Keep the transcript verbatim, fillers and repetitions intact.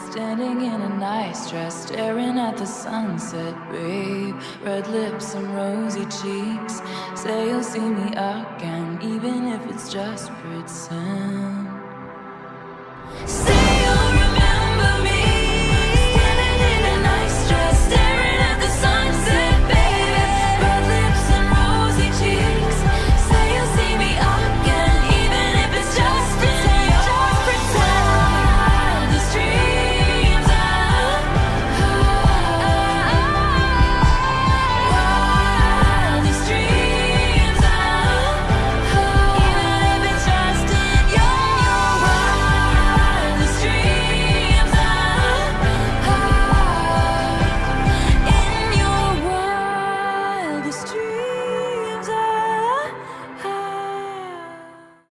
Standing in a nice dress, staring at the sunset, babe. Red lips and rosy cheeks. Say you'll see me again, even if it's just pretend.